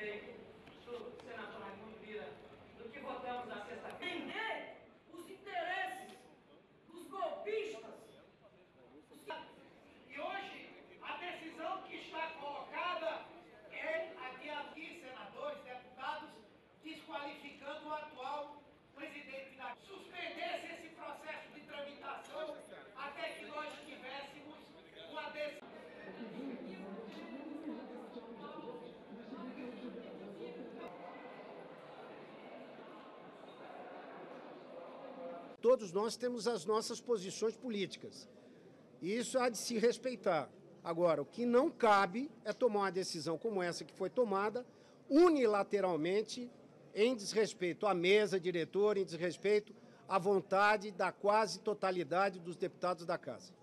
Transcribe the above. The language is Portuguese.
prefeito, senador Raimundo Lira, do que votamos na sexta-feira. Entender os interesses dos golpistas. E hoje, a decisão que está colocada é aqui, senadores, deputados, desqualificando o atual presidente da... Suspendesse esse processo de tramitação até que nós tivéssemos uma decisão. Todos nós temos as nossas posições políticas. E isso há de se respeitar. Agora, o que não cabe é tomar uma decisão como essa que foi tomada, unilateralmente, em desrespeito à mesa diretora, em desrespeito à vontade da quase totalidade dos deputados da Casa.